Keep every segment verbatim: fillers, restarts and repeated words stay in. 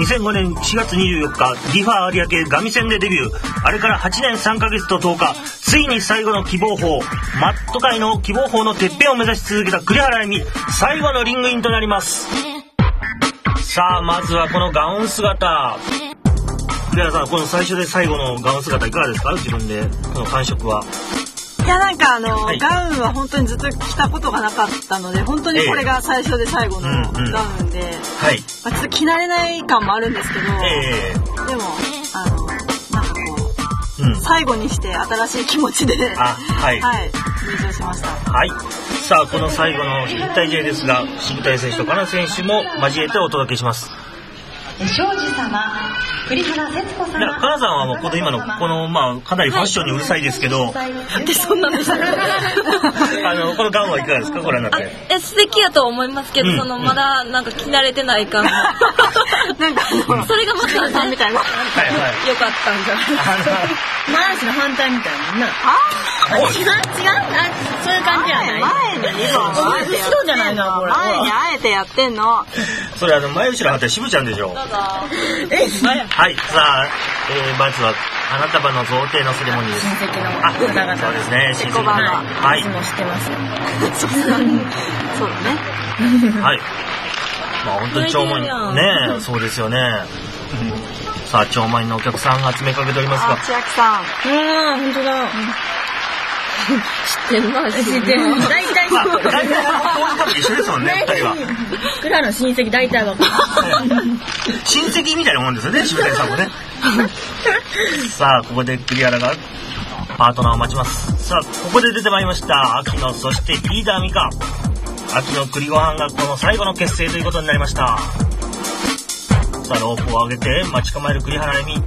にせんごねんしがつにじゅうよっかディファ有明ガミ戦でデビュー。あれからはちねんさんかげつととおか、ついに最後の希望峰、マット界の希望峰のてっぺんを目指し続けた栗原恵美、最後のリングインとなります。さあまずはこのガウン姿。栗原さん、この最初で最後のガウン姿いかがですか？自分でこの感触は。 いやなんかあの、はい、ガウンは本当にずっと着たことがなかったので、本当にこれが最初で最後のガウンで、はい、まあ、ちょっと着慣れない感もあるんですけど、えー、でもあのなんかこう、うん、最後にして新しい気持ちであ、はいはい、入場しました。 はい。さあこの最後の引退試合ですが、渋谷選手と金選手も交えてお届けします。 庄司様、栗原節子様。 金さんはもうこの今のこのまあかなりファッションにうるさいですけど、 なんでそんなのしたあのこのガウンはいかがですか？ご覧になって。 え素敵やと思いますけど、うん、そのまだなんか着慣れてない感がなんかそれがまたさんみたいなはいはい良かったんじゃないですか。 前足の反対みたいな。あ？違う違う。あそういう感じじゃない。 前に後ろじゃないのこれ。 前にあえてやってんの。 それあの前後ろ反対渋ちゃんでしょ。えはいさあ、えー、まずは花束の贈呈のセレモニーです。 親戚の方々。 そうですね。親戚の方 々。 はい。いつも知ってます。 そうだね。 はい。まあ本当に超満員ね、そうですよね。さあ超満員のお客さんが詰めかけておりますが。 千秋さん。 うん本当だ。知ってるな、知ってる。 大体まあ、大体多分一緒ですもんね、ふたりは。 クラの親戚大体は親戚みたいなもんですよね、渋谷さんもね。さあ、ここで栗原がパートナーを待ちます。さあ、ここで出てまいりました。秋野、そしてリーダー美香。秋野栗ご飯がこの最後の結成ということになりました。さあ、ロープを上げて待ち構える栗原恵美。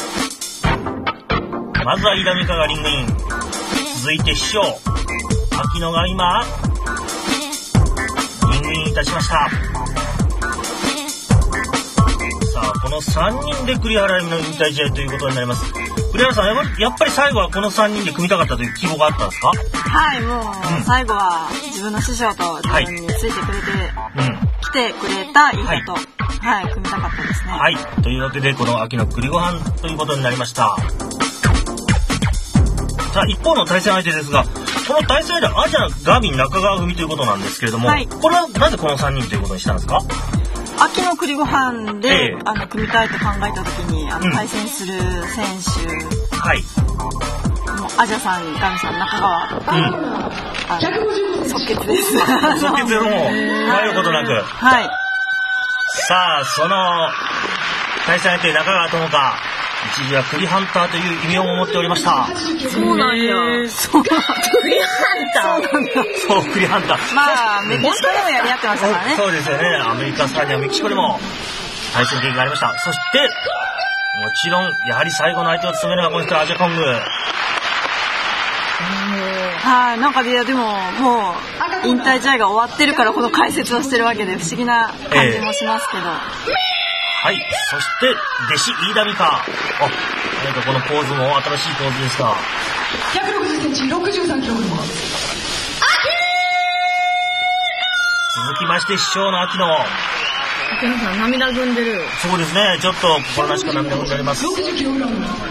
まずは飯田美香がリングイン。続いて師匠秋野が今リングインいたしました。さあこのさんにんで栗原恵美の引退試合ということになります。栗原さんやっぱり最後はこのさんにんで組みたかったという希望があったんですか？ はいもう、うん、最後は自分の師匠と自分についてくれて、はい、来てくれた飯田と、はい、はい、組みたかったですね。 はいというわけでこの秋の栗ご飯ということになりました。さあ一方の対戦相手ですが、この対戦相手はアジアガビン中川組ということなんですけれども、はい、これはなぜこのさんにんということにしたんですか？ 秋の栗ご飯で、えー、あの組みたいと考えた時にあの、うん、対戦する選手、はい、もうアジャさん、ガミさん、中川とか、うん、あの即決です。 即決でもう迷うことなく、 はい。 さあその対戦相手中川智香。一時は栗ハンターという異名を持っておりました。 そうなんや。 そう栗ハンター。そうなんだ。 そう栗ハンター。 まあメキシコでもやり合ってましたからね。 そうですよね。アメリカスタジアムメキシコでも対戦経験がありました。そしてもちろんやはり最後の相手を務めるのがこの人アジャコング。 はい、なんかいやでももう引退試合が終わってるからこの解説をしてるわけで不思議な感じもしますけど。えーはい、そして弟子飯田美香。あ、何かこのポーズも新しいポーズでした。 ひゃくろくじゅっセンチ、ろくじゅうさんキログラム。 続きまして師匠の秋野。 秋野さん涙ぐんでる。 そうですね、ちょっと心なしか涙ぐんでおります。 ろくじゅっキログラム。栗原。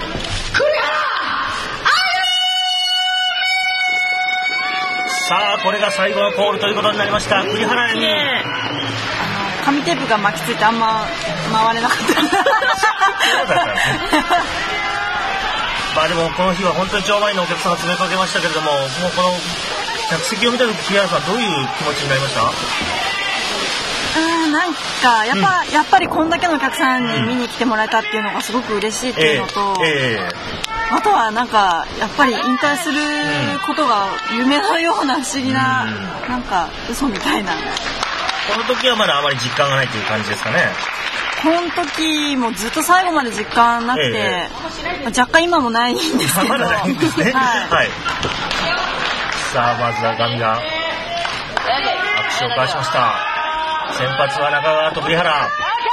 さあこれが最後のコールということになりました。栗原恵美。 紙テープが巻きついてあんま回れなかった。そうだったんですね。 まあでもこの日は本当に超満員のお客さんが詰めかけましたけれども、もうこの客席を見た時栗原さんどういう気持ちになりました？ うん、なんかやっぱ、うん、やっぱりこんだけのお客さんに見に来てもらえたっていうのがすごく嬉しいっていうのと、えーえー、あとはなんかやっぱり引退することが夢のような不思議な、うん、なんか嘘みたいな。 この時はまだあまり実感がないという感じですかね。 この時もずっと最後まで実感なくて、ええ、若干今もないんですけど。 まだないんですね。はい。はい、さあまずはガミが握手を交わしました。先発は中川と栗原。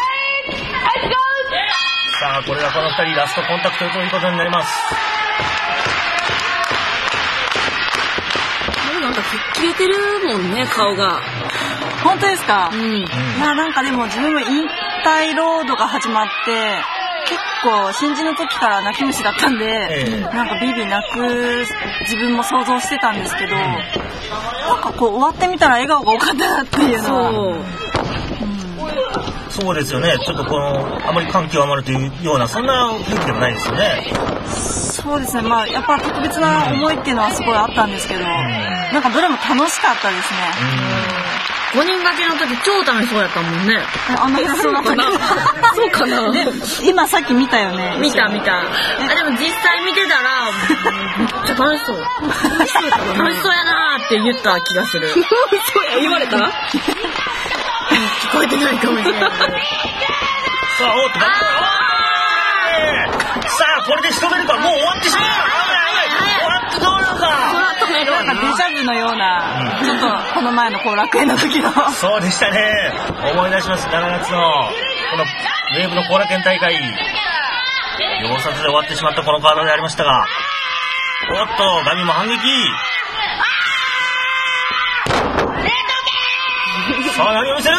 さあこれがこのふたりラストコンタクトということになります。 なんか切れてるもんね顔が。 本当ですか？ うん。 まあなんかでも自分も引体ロードが始まって結構新人の時から泣き虫だったんで、えー、なんかビビ泣く自分も想像してたんですけど、うん、なんかこう終わってみたら笑顔が多かったなっていうのは。そう、 そうですよね。ちょっとこのあまり感極まるというようなそんな雰囲気でもないですよね。 そうですね。まあやっぱ特別な思いっていうのはすごいあったんですけど、うん、なんかどれも楽しかったですね。 ごにん掛けの時超楽しそうやったもんね。 あんなにそうなったそうかな。 今さっき見たよね。 見た見た。あでも実際見てたらめっちゃ楽しそう。楽しそう楽しそうやなーって言った気がする。そうや言われた？聞こえてないかもしれない。さあ、 おっと、さあ、これで仕留めるか、もう終わってしまう。終わってどうなのか。 なんかデジャブのような、うん、ちょっとこの前の後楽園の時の。 そうでしたね。思い出します。しちがつのこのウェーブの後楽園大会。秒殺で終わってしまったこのカードでありましたが、おっと、ガミも反撃。さあ何を見せる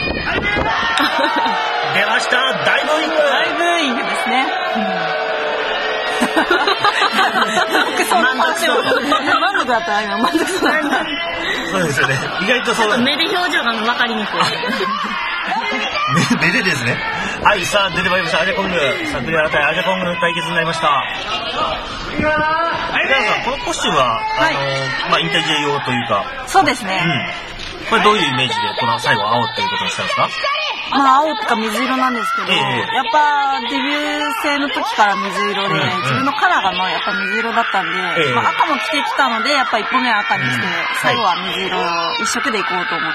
出ました。大ブーイング。 大ブーイングですね。満足そう満足だったら今満足そうだった。 そうですよね。意外とそうだ。 目で表情が分かりにくい。 目でですね。はい、さあ出てまいりましたアジャコング。さあクリア対アジャコングの対決になりました。はい、皆さんこのコスチュームは、はい、あのまあ引退試合用というか。 そうですね。 うんこれどういうイメージでこの最後青っていうことにしたんですか？ まあ青とか水色なんですけど、えー、やっぱデビュー戦の時から水色で、うんうん、自分のカラーがまあやっぱ水色だったんで、えーまあ、赤も着てきたのでやっぱいっぽめは赤にして、うん、最後は水色一色でいこうと思って、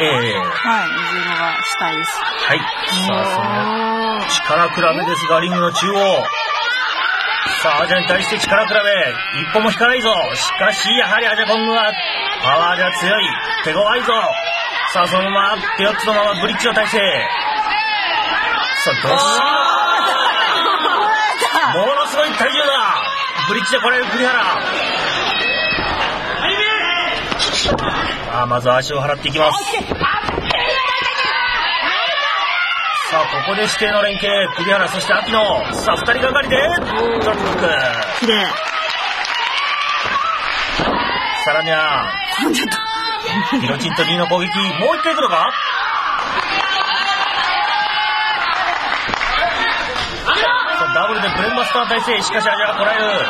えー、はい水色がしたいです。 はい。さあその力比べですがリングの中央。さあアジャに対して力比べ一歩も引かないぞ。しかしやはりアジャコングはパワーでは強い手強いぞ。さあそのまま手四つのままブリッジの体勢。さあどうしたものすごい体重だ。ブリッジでこらえる栗原。さあまずは足を払っていきます。さあここで指定の連携栗原そして秋野。さあふたりがかりでドロップバック。 きれい。 さらにはヒロチンとリーの攻撃もう一回いくのか。ダブルでブレンバスター体勢。しかしアジャがこらえる。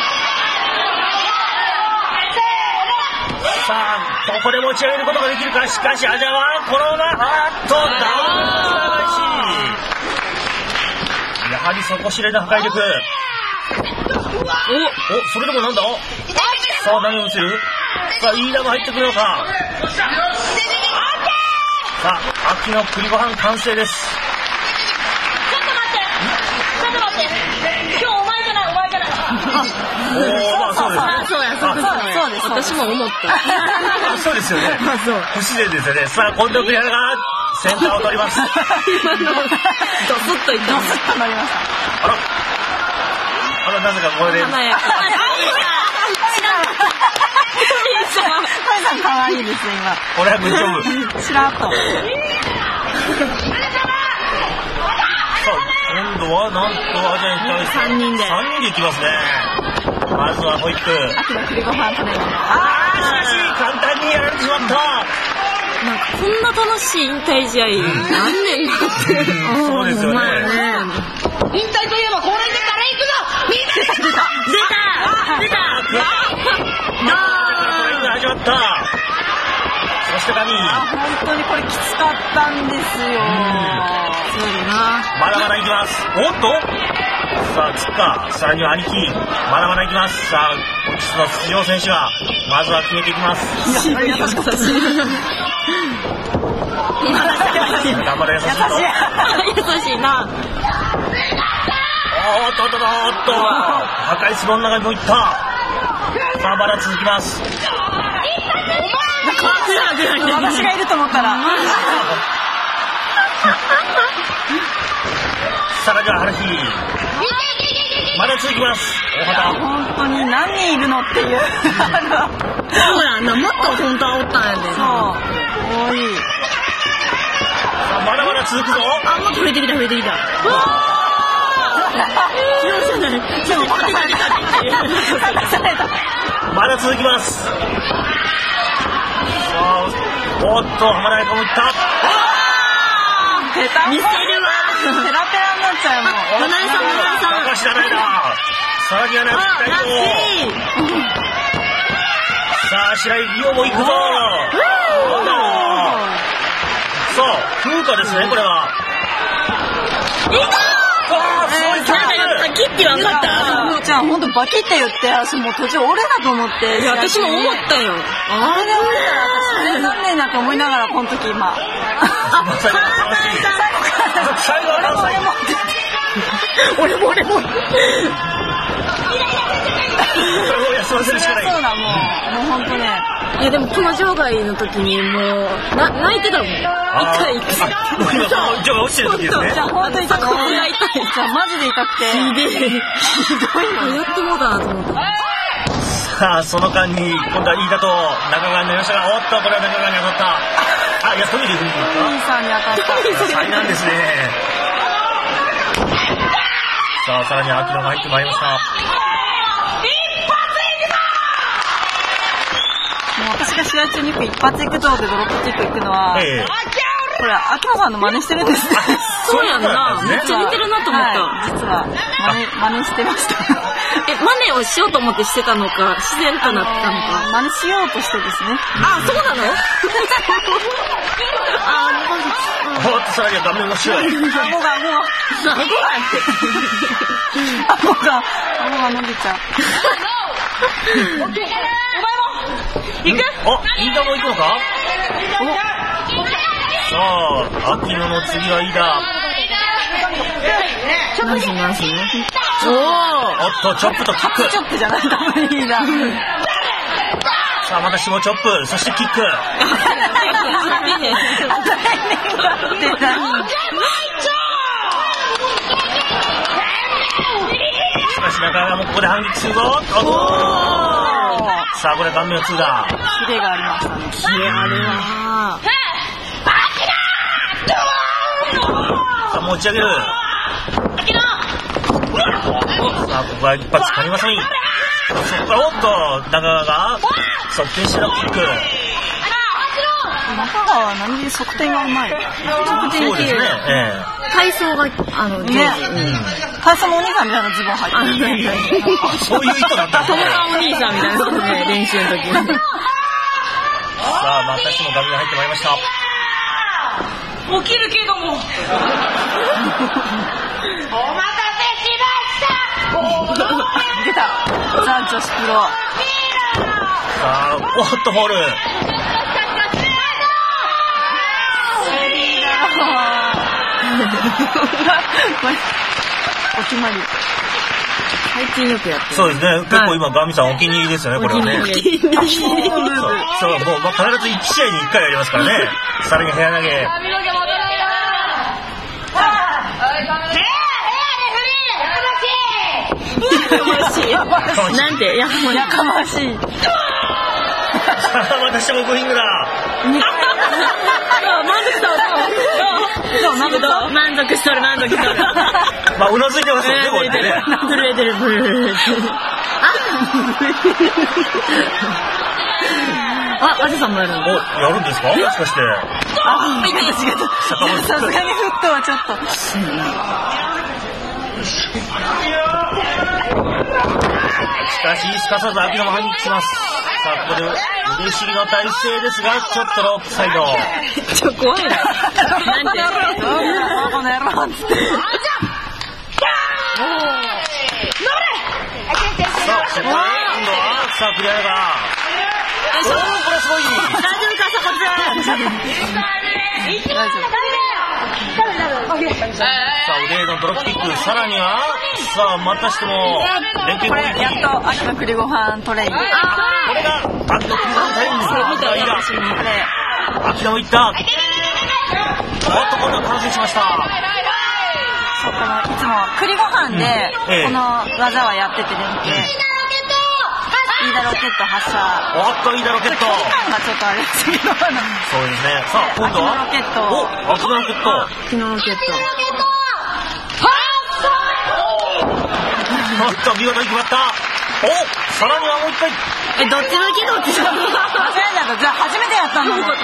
さあここで持ち上げることができるか。しかしアジャはこのままあっとダブルつながしやはり底知れぬ破壊力。おおそれでもなんだ。さあ何を見せる。さあイーダも入ってくるのか。さあ秋の栗ご飯完成です。 ちょっと待ってちょっと待って今日お前じゃないお前じゃないおおまあそうですね。 そうやそうですそうです私も思ったそうですよね。不自然ですよね。さあ今度栗原がセンターを取ります。 今のドスッといったドスッとなりました。 あらあらなぜかこれで華やかカイさん可愛いです今。 これはグッジョブ。 しらっと。さあ今度はなんとアジャに対してさんにんでさんにんでいきますね。まずはホイップ。 秋の栗ご飯食べるの。 ああしかし簡単にやられてしまった。 なんかこんな楽しい引退試合何年だって、 うん、そうですよね。 引退といえばこれでから行くぞみんな。出た出た出た始まった。そしてガミ本当にこれきつかったんですよ。そうだな。 まだまだいきます。おっとさあつっかさらには兄貴まだまだいきます。さあ本日の出場選手はまずは決めていきます。 優しい優しい頑張れ優しい優しいな。 おっとおっとおっと破壊する女がもういった。さあまだ続きます。 私がいると思ったらさらには春日まだ続きます。大畑本当に何人いるのっていうそうやなもっと本当はおったんやで。 そう多い。 まだまだだ続くぞ。 あ、もう増えてきた増えてきた。 まだ続きます。おっと浜田彩香もいった。 見せるわ。ペラペラになっちゃうもん。 七重さん七重さん。 高橋七重だ。さらにはなったよ。さあ白井理央も行くぞ。さあ風花ですねこれは。 いったー。キッティは分かった。 もうちゃん本当バキって言って私もう途中折れだと思って。 いや私も思ったよ。 あれで折れたら私それなんねんなと思いながらこの時今。あ、 最後最後俺も俺も。 そうだもうもう本当ね。 いやでもこの場外の時にもうな泣いてたもん。一回一回。 僕今場外落ちてる時ですね。 じゃあ本当に痛くて。じゃあマジで痛くて。 ひでえ。ひどいのやってもうだなと思った。 さあその間に今度は飯田と中川になりましたが、おっとこれは中川に当たった。あ、いやトミーで踏んでいいですか。 トミーさんに当たった。 災難ですね。さあさらに秋野が入ってまいりました。 もう私が試合中によく一発いくぞでドロップキック行くのは、ええ、これ秋野さんの真似してるんですね。 そうやんな。めっちゃ似てるなと思った。 はい、実は真似真似してました。 え、真似をしようと思ってしてたのか自然となったのか。 真似しようとしてですね。 あ、そうなの？あ、 もう。おっとさらには画面が白い。 顎が顎が顎が顎が顎が伸びちゃう。 行く？ お、飯田も行くのか？さあ、秋野の次は飯田。 何し何しおおっと、チョップとキック。 チョップじゃない、多分飯田。 さあ、また下チョップ、そしてキック。しかし中川もここで反撃するぞ。さあこれ顔面のツーだ。 キレがありましたね。 キレあるわ。 さあ持ち上げる。さあここは一発かみません。そこからおっと中川が側転してのキック。 中川は何で側転がうまい。側転そうですね。ええ、 体操があのね、 体操のお兄さんみたいなズボン履いてる。 そういう意図だった。 友達お兄さんみたいなことね、練習の時。さあまたしてもガミが入ってまいりました。 起きるけども。お待たせしました。 出た。ザ女子プロ。 さあおっとフォール。 お決まり。 最近よくやってる。 そうですね。結構今ガミさんお気に入りですよねこれはね。 お気に入り。 そうそうもう必ずいち試合にいっかいやりますからね。さらに部屋投げ。 なんてやかましい。 私もブーイングだ。 満足した。満足しとる満足しとる。 まあうなずいてますよねこれね。 震えてる震えてる。あ、あじさんもやるの？ お、やるんですか？もしかして。 あ、間違えた。さすがにフットはちょっと。 しかしすかさず秋野も反撃します。さあここで腕ひりの体勢ですがちょっとロープサイド。 ちょ怖いな。なんて。 この野郎っつって。 さあそこへ今度はさあクリアが。おおこれすごい。 大丈夫かそこ大丈夫。 さあ腕へのドロップキックさらにはさあまたしても連携攻撃。 やっと秋の栗ご飯トレイン。これが秋の栗ご飯トレイン。秋野もいった。おっと今度は完成しました。 そうこのいつも栗ご飯でこの技はやってて連携。 飯田ロケット発射。 おっと飯田ロケット。 期間がちょっとあれですけど。そうですね。さあ今度はロケット。 お秋のロケット。 秋のロケット。 おっと見事に決まった。おさらにはもう一回。 えどっち向きどっち向き。 間違えた。じゃあ初めてやったの。じゃあ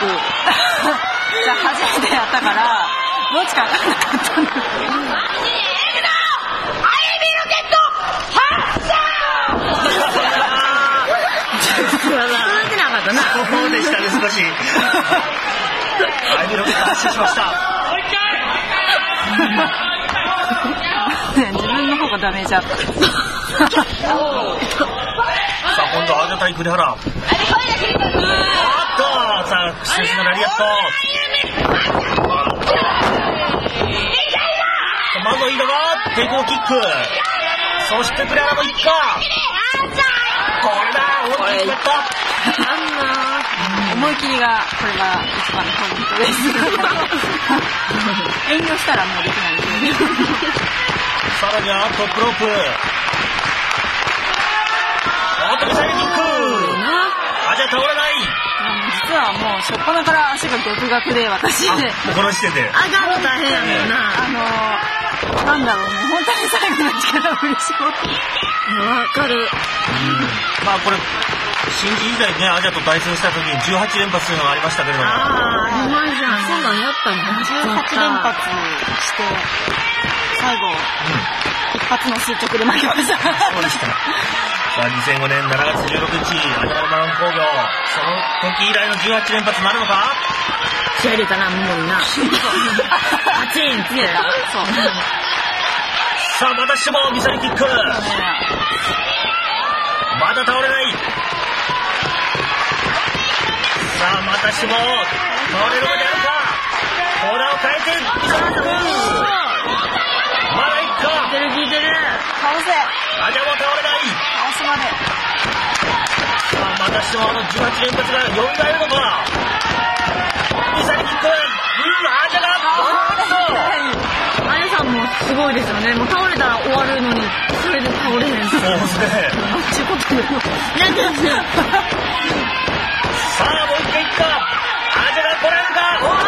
初めてやったからどっちか分からなかったの。 そうでしたね少し。アイビーロケット発射しました。 自分の方がダメージあった。 さあ今度はアジャ対栗原。おっとさあシューズのラリアット。まず飯田が抵抗キック。そして栗原もいくか。これだ大きく決まった。 思い切りがこれが一番のポイントです。遠慮したらもうできないですよね。 さらにはトップロープ。おっとミサイルキック。アジャ倒れない。 実はもう初っ端から足が独学で私で。 この時点で。 上がるの大変やもんな。 あのなんだろうね本当に最後の力を振り絞って。 わかる。 まあこれ新人時代ねアジャと対戦した時にじゅうはち連発というのがありましたけれども。 ああうまいじゃん。そんなんやったんだ。 じゅうはち連発して最後、うん、一発の垂直で負けました。 そうでした。さあにせんごねんしちがつじゅうろくにちアジャマロン工業その時以来のじゅうはち連発なるのか。 気合入れたなもうな。パチンってやった。そうさあまたしてもミサイルキック。まだ倒れない。さあまたしても倒れるまでやるか。コーナーを変えてミサイルキック。まだいくか。 効いてる効いてる。 倒せ。 アジャも倒れない。 倒すまで。 さあまたしてもあのじゅうはち連発が蘇るのか。ミサイルキック。うんアジャがアジャさんもすごいですよね。もう倒れたら終わるのにそれで倒れへん。 そうですね。 ちゅうことでもなんでですね。 さあもう一回いった。アジャが来られるか。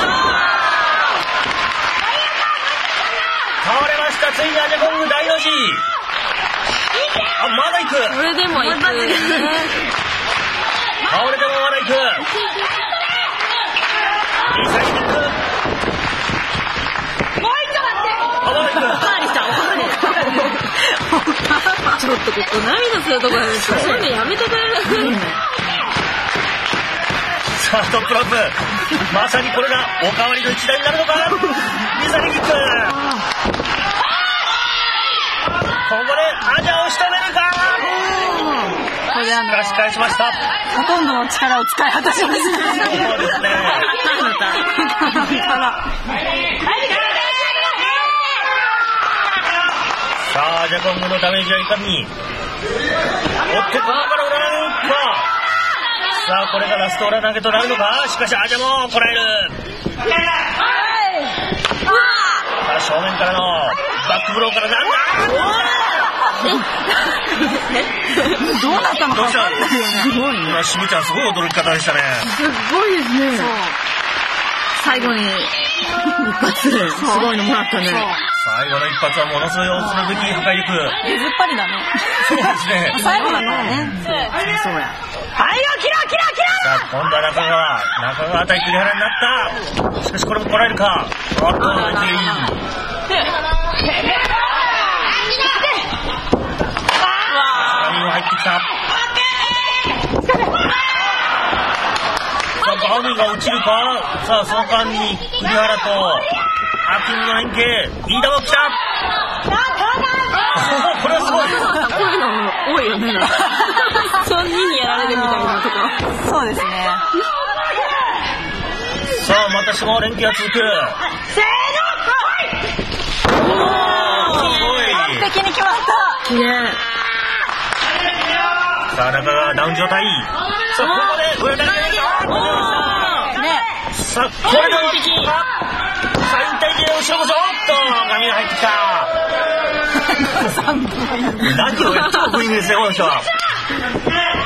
倒れました。ついにアジャゴング大の字。あまだ行く。 それでも行く。 倒れてもまだ行く。ミサイルキック。 ちょっとここ涙するところなんですけど、そういうのやめてくれる。 さあトップロープ。まさにこれがおかわりの一打になるのか。ミサイルキック。ここでアジャを仕留めるか。 これであのし返しました。 ほとんどの力を使い果たしました。 そうですね。さあアジャコングのダメージはいかに。おっとここから裏投げか。さあこれがラスト裏投げとなるのか。しかしアジャもこらえる。さあ正面からのバックブローからなんだ。 どうなったのか分かんないよね。 すごいね。 今しみちゃんすごい驚き方でしたね。 すごいですね。最後に一発すごいのもらったね。 最後の一発はものすごい恐るべき破壊力。 出ずっぱりだね。 そうですね。 最後だからね。 そうや。 はいよキラキラキラ。さあ今度は中川中川対栗原になった。しかしこれもこらえるか。おっと全員。入ってきた。さあガーミンが落ちるか。さあその間に栗原とアキムの連携。飯田も来た。これはすごい。 こういうの多いよね。さんにんにやられるみたいなとこ。 そうですね。 さあまたしても連携が続く。 せーの。 おーすごい。 完璧に決まった。 綺麗。 さあ中川ダウン状態。さあここで裏投げ。さあこれでもサイン対決後ろこそ。おっと髪が入ってきた。何をやってもブーイングですねこの人は。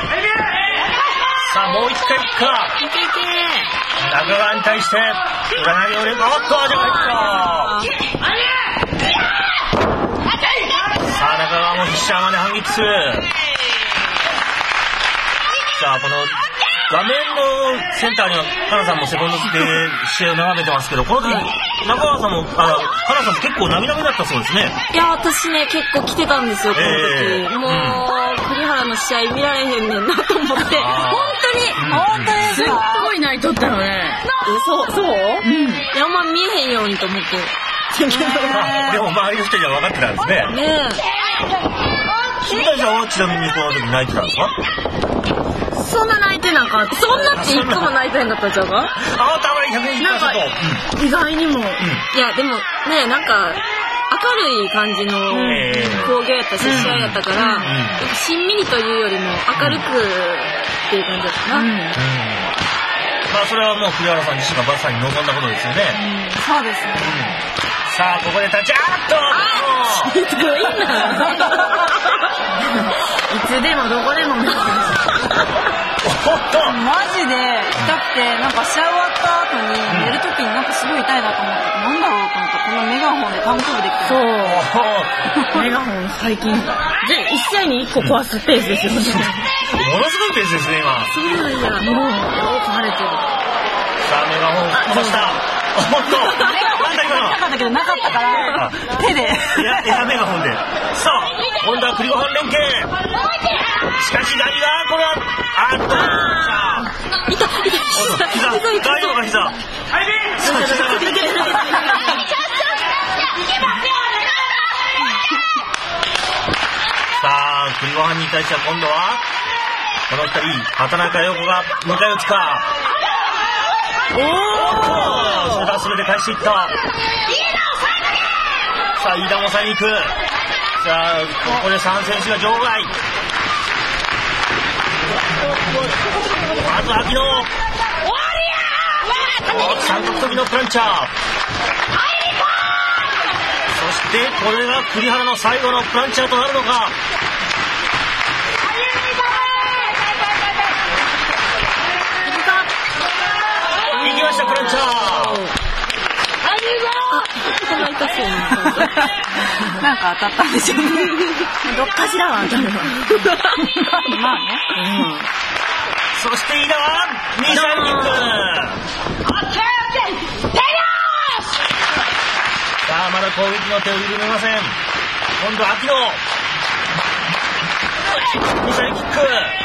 もう一回いくか。 いけいけ。 中川に対して裏投げを入れる。おっとアジャが入った。さあ中川も必死まで反撃する。さあこの画面のセンターには花さんもセコンドで試合を眺めてますけど、この時、はい、中川さんもあ花さんも結構涙目だったそうですね。 いや私ね結構来てたんですよこの時、えー、もう、うん、栗原の試合見られへんねんなと思って本当に、うん、本当にすっごい泣いとったよね。そうそう、うん、いやあんま見えへんようにと思って。 でも周りの人には分かってたんですね。ねえ。君たちはちなみにこの時泣いてたんですか？ そんな泣いてなかった。そんなっていつも泣いてへんかったんちゃうか？ あ、たまにひゃくにじゅっパーセント。 意外にも、うん、いやでもねなんか明るい感じの工芸やったし試合やったから、うん、しんみりというよりも明るくっていう感じだったな。うんうん、まあそれはもう栗原さん自身がバッサーに臨んだことですよね。 うん、そうですね。うん、 さあここで立ちあっと。 ひどいな。いつでもどこでも見てる。 マジで痛くてなんか試合終わった後に寝る時になんかすごい痛いなと思って、なんだろうと思ったらこのメガホンでタンクトップできてる。 そうメガホン最近じゃいっ試合にいっこ壊すペースですよね。 ものすごいペースですね今。 そうなんや。もうよく晴れてる。 さあメガホン壊した。おっとメガホンなかったけどなかったから手でエアメガホンで。さあ今度は栗ご飯連携。しかしガリがこれはあっと痛い痛い膝大丈夫か膝。さあ栗ご飯に対しては今度はこのふたり畑中陽子が迎え撃つか。おーそれだそれで返していった。さあ飯田も抑えに行く。さあここでさん選手が場外。まず秋野三角跳びのプランチャー。そしてこれが栗原の最後のプランチャーとなるのか。行きましたプランチャー。 なんか当たったんでしょうね。 どっかしらは当たるわ。 まあね。うん、 そして飯田はミサイルキック。さあまだ攻撃の手を緩めません。今度は秋野ミサイルキック。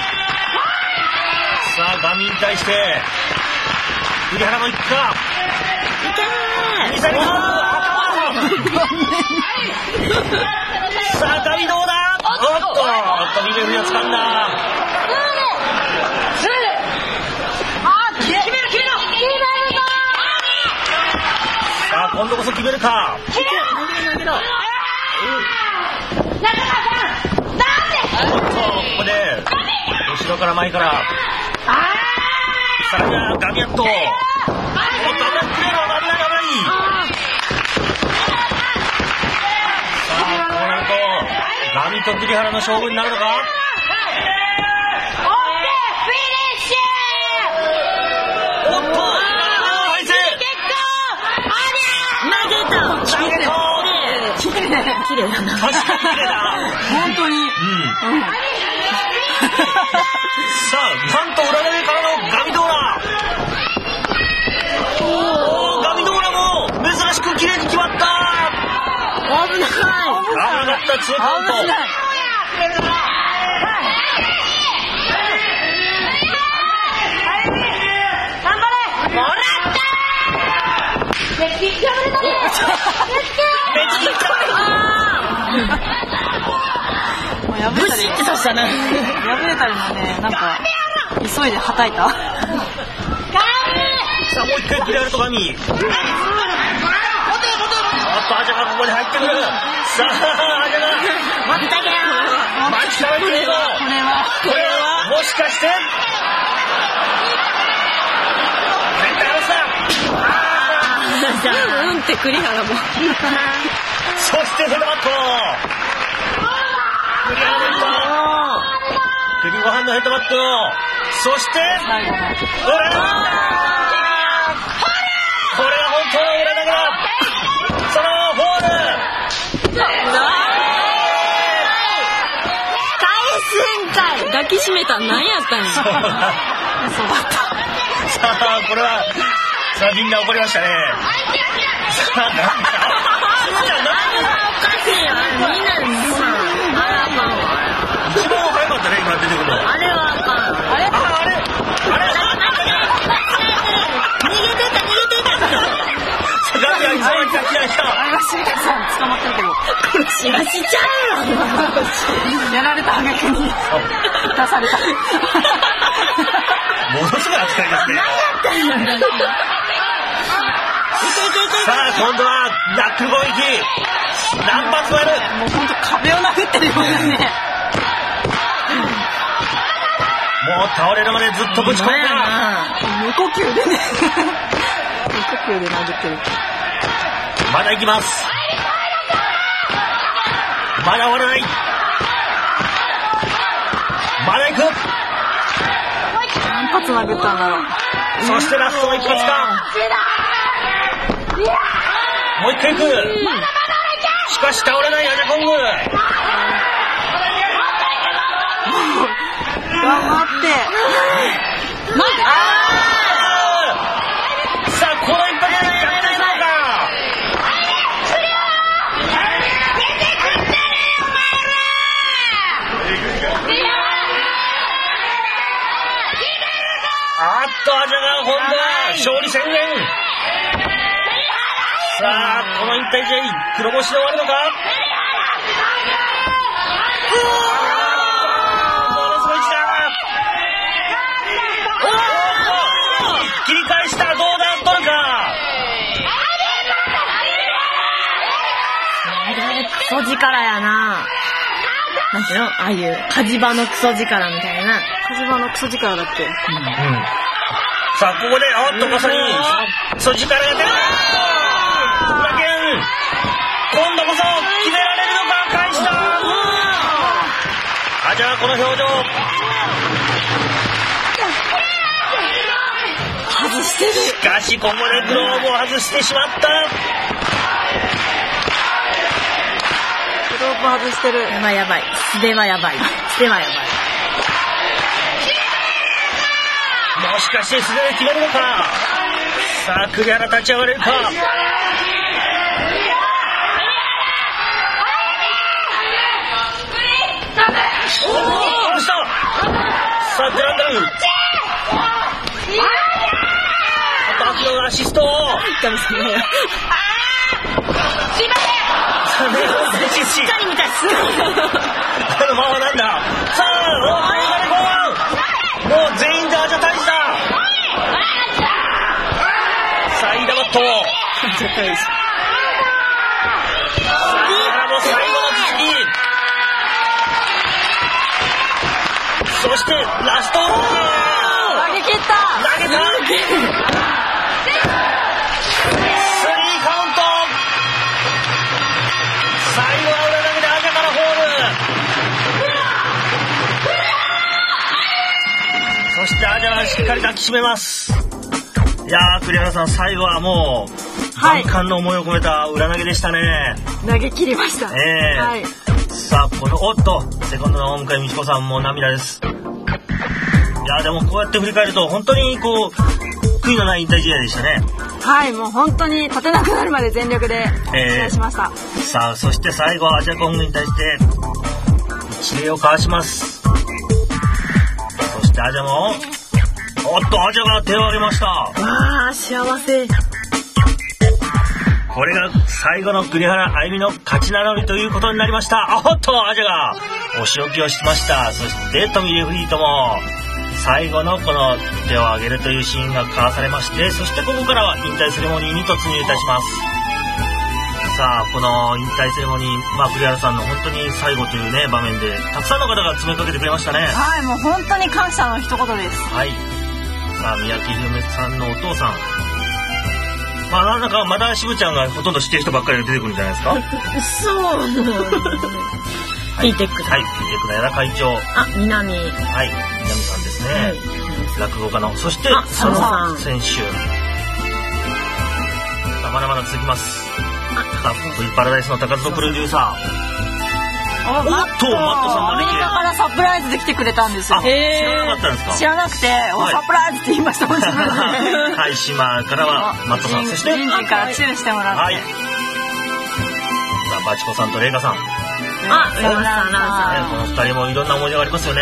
さあガミに対して栗原も行くか。ミサイルキック。さあガミどうだ。おっと飛び目振りをつかんだ。さあ今度こそ決めるか。おっとここで後ろから前から。さらにはガミアット。おっと危ないクレーの危ない危ない。さあこうなるとガミと栗原の勝負になるのか。おっと綺麗だな。 確かに綺麗だ。 本当に。うん。うん、 さあ、なんと裏投げからのガミドーラ。おお、ガミドーラも珍しく綺麗に決まった。 危ない。危なかったツーカウント。 危ない。 頑張れ。もらった。メッキー頑張れたね。メッキー。 破れたり破れたりもね、なんか急いではたいた。 さあもう一回クリアルとガミ。おっとアジャがここに入ってくる。さあアジャが待ってたけど待ちためてるぞ。 これはこれはもしかして絶対落ちた。 うんって栗原もそしてヘドバット。栗原のヘッド栗ご飯のヘッドバット。 そして裏投げ、これが本当の裏投げだ。そのフォール返すんかい。抱きしめたん何やったんや。 そうださあこれはさあみんな怒りましたね。さあなんだあれはおかしいよ。みんなであれあかんわ。 一番早かったね今出てくるの。 あれはあかん。 あれあれあれ逃げてた逃げてた。 ガビが一番来た来た来た。 あれはシーカさん捕まってるけど。 殺しはしちゃうよ。 やられた挙句に出された。 ものすごい扱いですね。さあ今度はナックル攻撃何発もやる。 もうほんと壁を殴ってるようだね。 もう倒れるまでずっとぶち込んだ。 無呼吸でね。無呼吸で殴ってる。 まだ行きます。まだ終わらない。まだ行く。 何発殴ったんだろう。 そしてラストの一発か。もう一回行く。しかし倒れないアジャコング。 頑張って。 あさあこの一発で逆転するのか。あっとアジャが今度は勝利宣言。さあこの引退試合黒星で終わるのか。切り返した。どうだ取るか。 クソ力やな。なんていうのああいう火事場のクソ力みたいな。 火事場のクソ力だっけ。うん、 さあここでおっとまさにクソ力が出る。裏剣今度こそ決められるのか。返した。あじゃあこの表情外してる。 しかしここでグローブを外してしまった。 グローブ外してる。 やばいやばい。素手はやばい。素手はやばい。 もしかして素手で決めるのか。さあ栗原立ち上がれるか。おおどうした。さあグランダルバキのアシスト。 神様や。 しっかり見たい。このままなんだ。さあもう全員でアジャ大使だ。さあイーダバット。アジャ大使。さあもう最後の突き。そしてラスト。 投げ切った。 投げた。そしてアジャはしっかり抱きしめます。いやー栗原さん最後はもう万感の思いを込めた裏投げでしたね。 投げ切りました。 えーはい、さあこのおっとセコンドの大向井美智子さんも涙です。いやでもこうやって振り返ると本当にこう悔いのない引退試合でしたね。 はいもう本当に立てなくなるまで全力で試合しました。 えー、さあそして最後アジャコングに対して一礼を交わします。そしてアジャもおっとアジャが手を挙げました。わあ幸せ。 これが最後の栗原あゆみの勝ち名乗りということになりました。おっとアジャがお仕置きをしました。そしてトミーレフリーとも最後のこの手を挙げるというシーンが交わされまして、そしてここからは引退セレモニーに突入いたします。さあこの引退セレモニー、まあ、栗原さんの本当に最後というね場面でたくさんの方が詰めかけてくれましたね。 はいもう本当に感謝の一言です。 はい。さあ三宅宏美さんのお父さん、まあなんかまだ渋ちゃんがほとんど知ってる人ばっかりが出てくるんじゃないですか。 そう。ティーテック。 はい、ティーテックの矢田会長。 あ、南。 はい、南さんですね。はい、 落語家の、そして佐野さん選手。まだまだ続きます。カップルパラダイスの高津プロデューサー。おっと、マットさんアメリカからサプライズで来てくれたんですよ。 知らなかったんですか？ 知らなくて、はい、サプライズって言いましたもん。 はい、島からはマットさん、そしてジンジンからチューしてもらって。はい。さあ、バチコさんとレイカさん。 あ、レイカさん、ランさん。この二人もいろんな思い出がありますよね。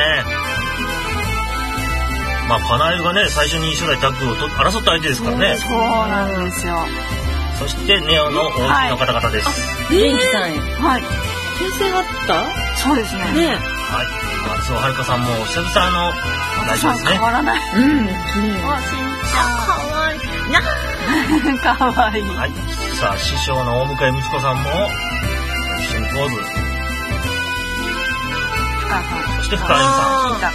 まあ、カナエルがね、最初に初代タッグをと争った相手ですからね。 そうなんですよ。 そしてネオの王子の方々です。 元気さん。 はい。 編成があった？ そうですね。 ね。 はい。松尾遥さんも久々のラジオですね。 変わらない。 うん。綺麗。 あ、しんちゃん。かわいい。 な。かわいい。 はい。さあ、師匠の大向井美智子さんも一緒にポーズ。 深川さん。 そして深川さん。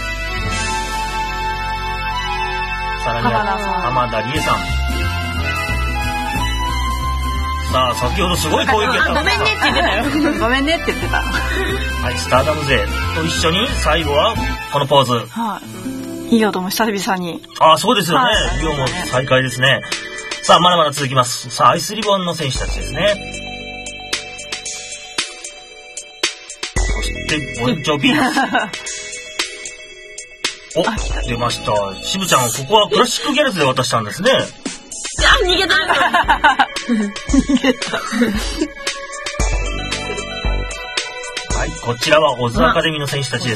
さらには浜田理恵さん。さあ、先ほどすごい攻撃やった。 ごめんねって言ってたよ。 ごめんねって言ってた。 はい、スターダム勢と一緒に最後はこのポーズ。 はい。イオとも久々に。 ああ、そうですよね。イオも再開ですね。さあ、まだまだ続きます。さあ、アイスリボンの選手たちですね。そして、ボンジョビ。お、出ました。渋ちゃん、ここはクラシックギャルズで渡したんですね。 あ、逃げた。 逃げた。 はい、こちらはオズアカデミーの選手たちです。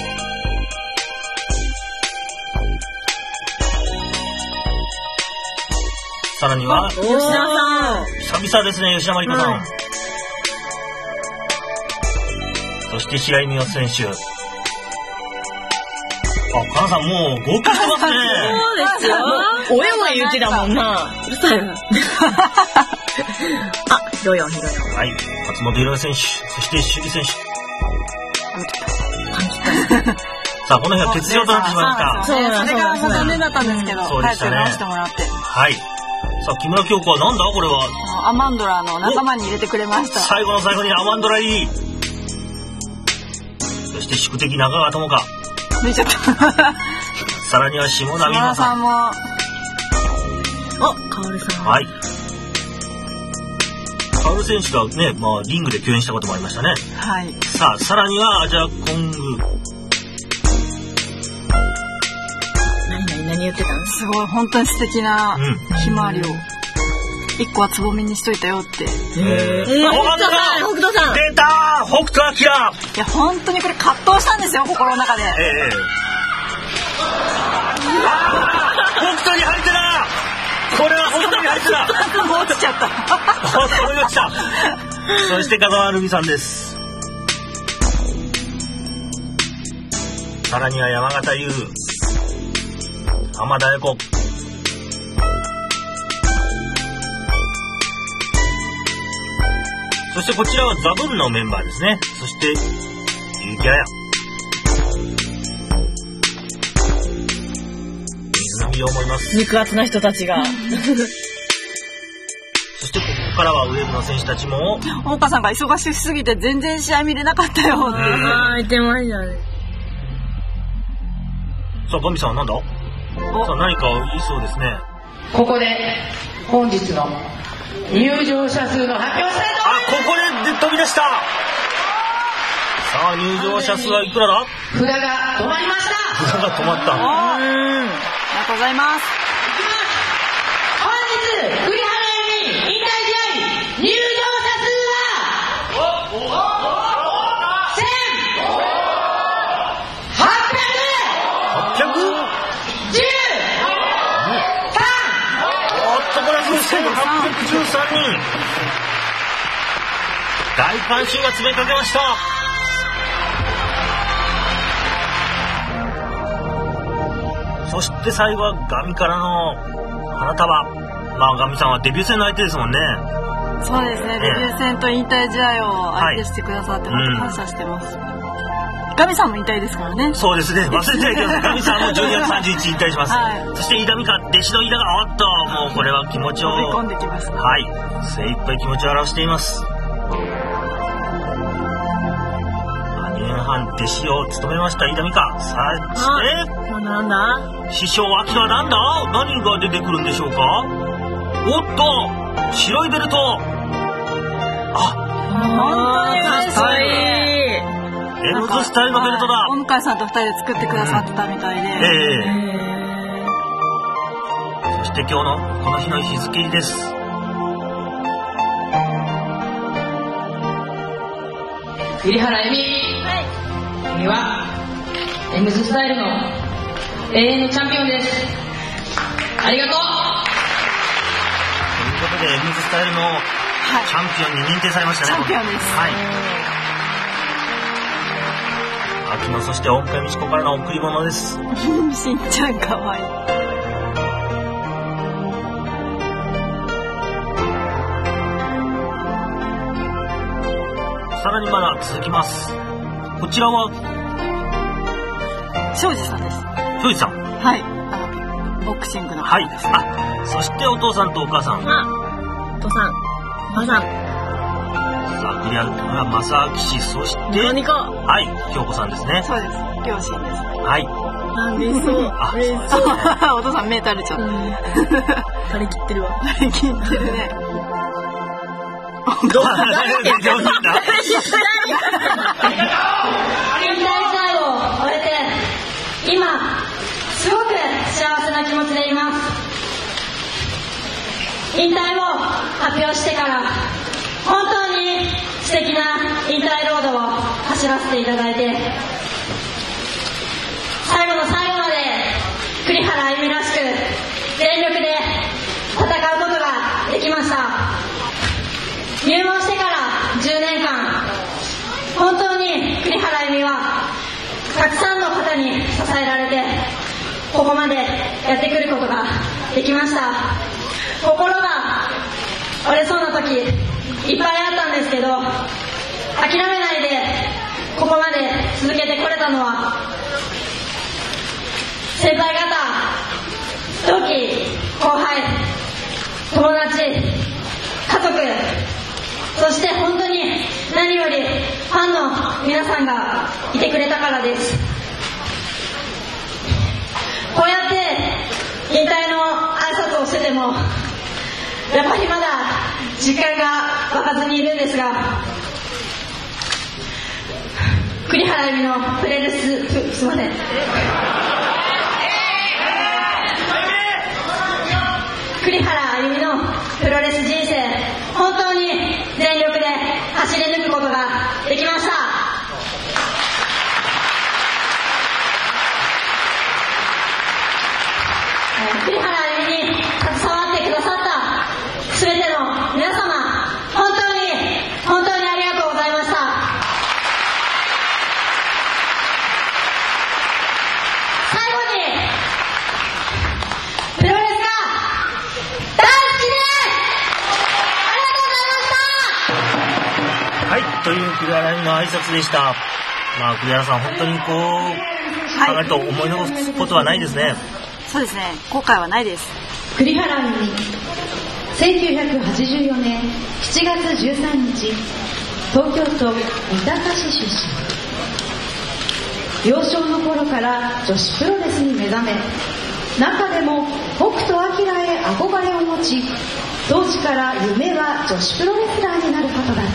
さらには吉田さん。 久々ですね、吉田麻里子さん。うん、そして平井美桜選手。あ、かなさんもう合格してますね。 そうですよ。およおよ言ってたもんな。うるさいな。あ、ひろよん、ひろよん。 はい、松本ひろよ選手、そして首里選手。さあ、この日は欠場となってしまいました。 そうなんです。それが残念だったんですけど、 そうでしたね。 早く直してもらって。 はい。さあ、木村京子はなんだこれは。 アマンドラの仲間に入れてくれました。 最後の最後にアマンドラ入り。そして宿敵中川智香。 出ちゃった。 さらには下田美穂さん。 さんも。 あ、カオルさん。 はい。カオル選手がね、まあリングで共演したこともありましたね。 はい。 さあ、さらにはアジャコング。 何何何言ってたの？ すごい本当に素敵なひまわりを一個はつぼみにしといたよって。 へえ。 北斗さん、北斗さん。 出たー、北斗晶。 いや本当にこれ葛藤したんですよ、心の中で。ええ。北斗に入ってた。これは北斗に入ってた。 落ちちゃった。 これが来た。そして風間るみさんです。さらには山形優、浜田恵子。そしてこちらはザブンのメンバーですね。そしてゆうきあや、水波を思います。 肉厚な人たちが。 そしてここからはウェブの選手たちも。 大川さんが忙しすぎて全然試合見れなかったよって。 ああ、言ってましたね。 さあ、ガミさんはなんだ？さあ、何か言いそうですね。 ここで本日の入場者数の発表したいと思います。 あ、ここで飛び出した。さあ、入場者数はいくらだ？ 札が止まりました。 札が止まった。 ありがとうございます。 本日栗原に引退試合入場者数はせんはっぴゃくじゅうさん。 おっと、これはせんはっぴゃくじゅうさんにん。大観衆が詰めかけました。そして最後はガミからの花束。まあガミさんはデビュー戦の相手ですもんね。 そうですね、デビュー戦と引退試合を相手してくださって本当感謝してます。はい、うん、ガミさんも引退ですからね。 そうですね、忘れてないけどガミさんもじゅうにがつさんじゅういちにち引退します。はい、そして飯田美香、弟子の飯田がおっと、もうこれは気持ちを飛び込んできます、ね。 はい、精一杯気持ちを表しています。にねんは藩弟子を務めました伊丹か。さあしてなんだ師匠アキラなんだ、何が出てくるんでしょうか。おっと白いベルト、あ本当にかっこいい。 エムズスタイルのベルトだ。 お向井さんとふたりで作ってくださったみたいで、うん、 えー、そして今日のこの日の日付です。 栗原恵美、はい、君はエムズスタイルの永遠のチャンピオンです。ありがとう。 ということでエムズスタイルのチャンピオンに認定されましたね。 チャンピオンです。 はい。秋野、そして音階美智子からの贈り物です。 しんちゃんかわいい。 さらにまだ続きます。こちらは庄司さんです。 庄司さん、 はい、あのボクシングのはいです。あ、そしてお父さんとお母さん、 あ、お父さん、お母さん、 さあ栗原正明氏、そして何か、 はい、京子さんですね。 そうです、両親です。 はい。 あ、嬉しそう。 あ、 嬉しそう。 お父さん目垂れちゃった。 張り切ってるわ。 張り切ってるね。 どうなんだ。 引退試合を終えて今すごく幸せな気持ちでいます。引退を発表してから本当に素敵な引退ロードを走らせていただいて、最後の最後まで栗原あゆみらしく全力で戦うことができました。入門してからじゅうねんかん、本当に栗原あゆみはたくさんの方に支えられてここまでやってくることができました。心が折れそうな時いっぱいあったんですけど、諦めないでここまで続けてこれたのは先輩方、同期、後輩、友達、家族、そして本当に何よりファンの皆さんがいてくれたからです。こうやって引退の挨拶をしててもやっぱりまだ実感が湧かずにいるんですが、栗原あゆみのプレレスす、すいません栗原あゆみのプロレス人生、本当に全力で走り抜くことができました。栗原あゆみに携わってくださったすべての皆様、本当に本当にありがとうございました。最後にプロレスが大好きです。ありがとうございました。 はい、という栗原あゆみの挨拶でした。まあ栗原さん、本当にこう、はい、考えると思い残すことはないですね。 そうですね、後悔はないです。 栗原あゆみ、せんきゅうひゃくはちじゅうよねんしちがつじゅうさんにち、東京都三鷹市出身。幼少の頃から女子プロレスに目覚め、中でも北斗晶へ憧れを持ち、当時から夢は女子プロレスラーになることだった。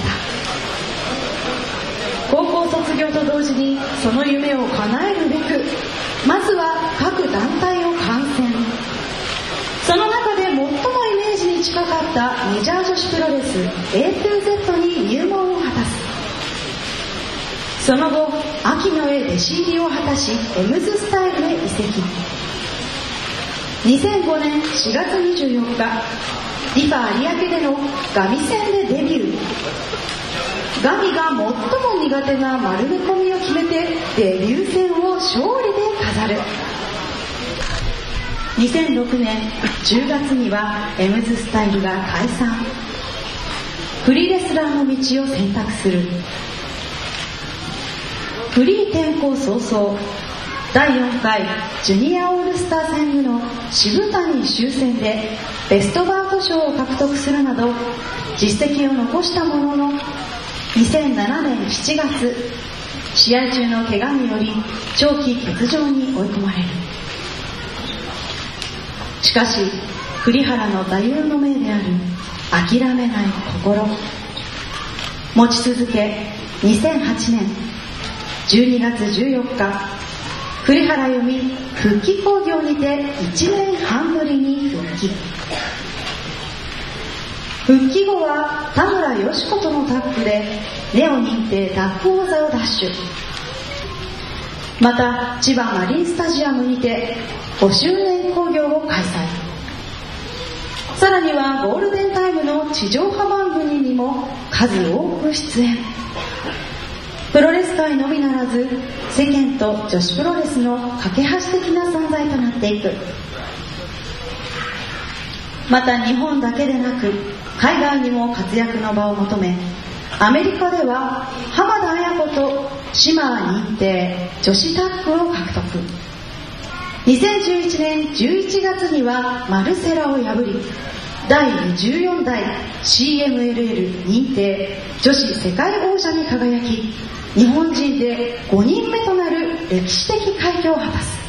高校卒業と同時にその夢を叶えるべく、まずは各団体を観戦。その中で最もイメージに近かったメジャー女子プロレス エーツーゼット に入門を果たす。その後、秋野へ弟子入りを果たし、エムズスタイルへ移籍。にせんごねんしがつにじゅうよっか、リファ有明でのガミ戦でデビュー。ガミが最も苦手な丸め込みを決めてデビュー戦を勝利で飾る。にせんろくねんじゅうがつにはエムズスタイルが解散。フリーレスラーの道を選択する。フリー転向早々、だいよんかいジュニアオールスター戦後の渋谷終戦でベストバウト賞を獲得するなど実績を残したものの、にせんななねんしちがつ試合中の怪我により長期欠場に追い込まれる。しかし栗原の座右の銘である諦めない心、持ち続け、にせんはちねんじゅうにがつじゅうよっか、栗原由美復帰興行にていちねんはんぶりに復帰。復帰後は田村よし子とのタッグでネオ認定タッグ王座を奪取。また千葉マリンスタジアムにてごしゅうねん興行を開催。さらにはゴールデンタイムの地上波番組にも数多く出演。プロレス界のみならず世間と女子プロレスの架け橋的な存在となっていく。また日本だけでなく海外にも活躍の場を求め、アメリカでは浜田綾子と島認定女子タッグを獲得。にせんじゅういちねんじゅういちがつにはマルセラを破り、だいじゅうよんだい シーエムエルエル 認定女子世界王者に輝き、日本人でごにんめとなる歴史的快挙を果たす。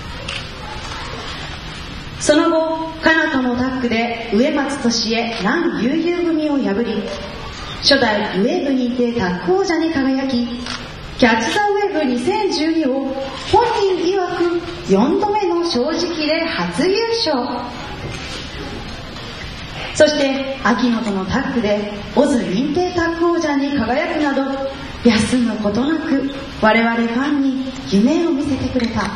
その後カナとのタッグで植松俊恵南悠々組を破り、初代ウェーブ認定タッグ王者に輝き、キャッチ・ザ・ウェーブにせんじゅうにを本人曰くよんどめの正直で初優勝。そして秋野とのタッグでオズ認定タッグ王者に輝くなど、休むことなく我々ファンに夢を見せてくれた。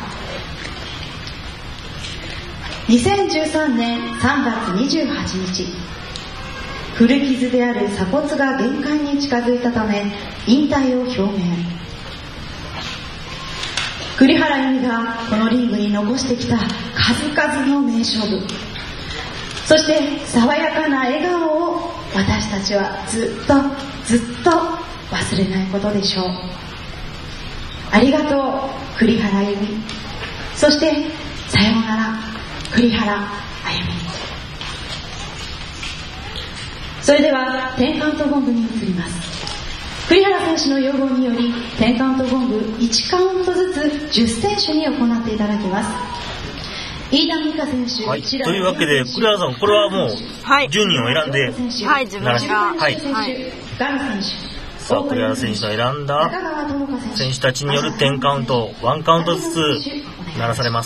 にせんじゅうさんねんさんがつにじゅうはちにち、古傷である鎖骨が限界に近づいたため引退を表明。栗原由美がこのリングに残してきた数々の名勝負、そして爽やかな笑顔を私たちはずっとずっと忘れないことでしょう。ありがとう栗原由美、そしてさようなら栗原あゆみ。それではテンカウントゴングに移ります。栗原選手の要望によりテンカウントゴングいちカウントずつじゅっせんしゅに行っていただきます。飯田美香選手、 はい、というわけで栗原さん、これはもうじゅうにんを選んで、 はい、自分が、 はい、 ガル選手、 さあ栗原選手の選んだ選手たちによるテンカウントワンカウントずつ鳴らされます。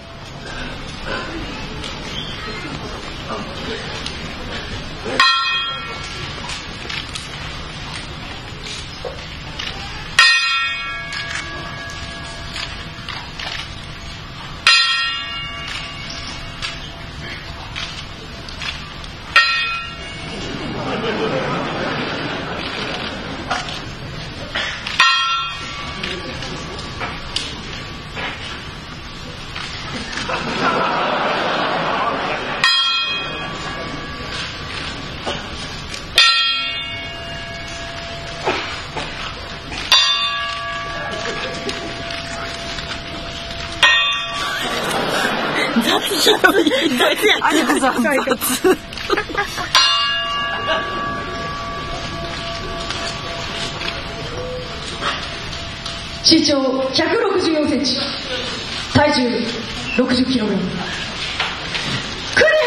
ありがとうございます。 身長ひゃくろくじゅうよんセンチ、体重ろくじゅっキログラム、栗原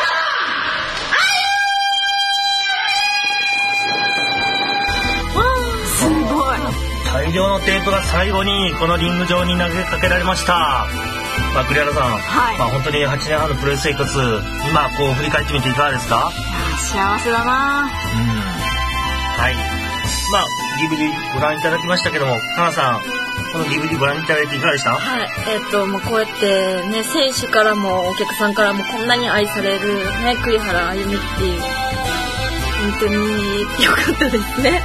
あゆ。 すごい大量のテープが最後にこのリング上に投げかけられました。まあ、栗原さん、はい、まあ、本当にはちねんはんのプロレス生活、今こう振り返ってみていかがですか？ 幸せだな。うん、 はい。まあ ディーブイディー ご覧いただきましたけども、かなさん、この ディーブイディー ご覧いただいていかがでした？ はい、えー、っともうこうやってね、選手からもお客さんからもこんなに愛されるね、栗原あゆみっていう、本当に良かったですね。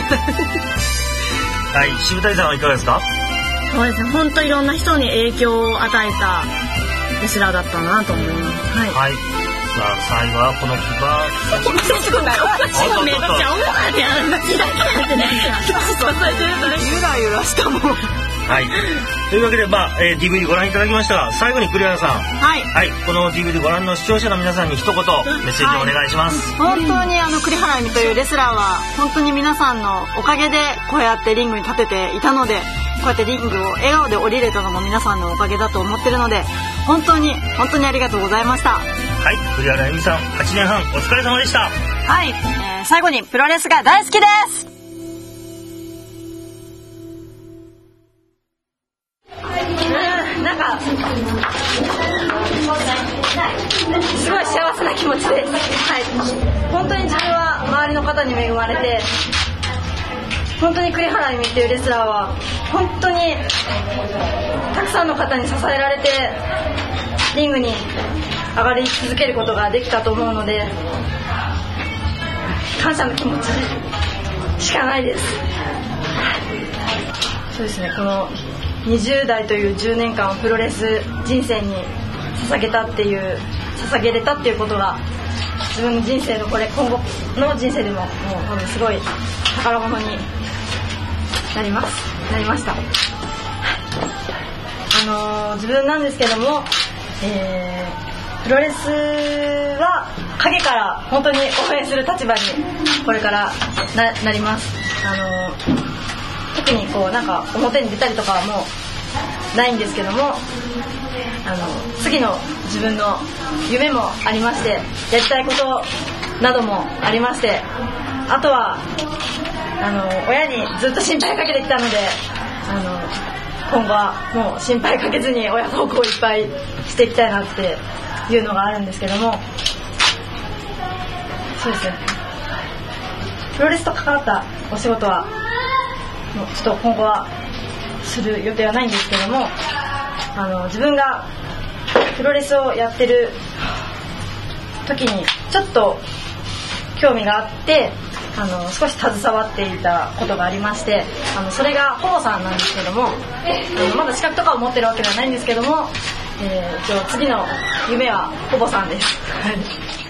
はい、渋谷さんはいかがですか？ そうですね、本当いろんな人に影響を与えたレスラーだったなと思います。はい。 はい。さあ最後はこの木場。 そうだよ。めっちゃ重かったやん。間違えてなんか。 ゆらゆらしたもん。 はい。というわけで、まあ、えー、ディーブイディー ご覧いただきましたが、最後に栗原さん。 はい。 はい。この ディーブイディー ご覧の視聴者の皆さんに一言、メッセージをお願いします。 はい、本当にあの、栗原恵美というレスラーは、本当に皆さんのおかげで、こうやってリングに立てていたので、こうやってリングを笑顔で降りれたのも皆さんのおかげだと思ってるので、本当に、本当にありがとうございました。 はい。栗原恵美さん、はちねんはんお疲れ様でした。 はい。えー、最後に、プロレスが大好きです。なんかすごい幸せな気持ちです。はい。本当に自分は周りの方に恵まれて、本当に栗原恵美っていうレスラーは本当にたくさんの方に支えられてリングに上がり続けることができたと思うので、感謝の気持ちしかないです。そうですね。このにじゅう代というじゅうねんかんをプロレス人生に捧げたっていう捧げれたっていうことが自分の人生のこれ今後の人生でももう多分すごい宝物になりますなりました。あのー、自分なんですけども、えー、プロレスは陰から本当に応援する立場にこれから な, なります。あのー特にこうなんか表に出たりとかはもうないんですけども、あの次の自分の夢もありまして、やりたいことなどもありまして、あとはあの親にずっと心配かけてきたので、あの今後はもう心配かけずに親孝行いっぱいしていきたいなっていうのがあるんですけども、そうですね、プロレスと関わったお仕事はもうちょっと今後はする予定はないんですけども、あの自分がプロレスをやってる時にちょっと興味があって、あの少し携わっていたことがありまして、あのそれがほぼさんなんですけども、あのまだ資格とかを持ってるわけではないんですけども、えー、一応次の夢はほぼさんです。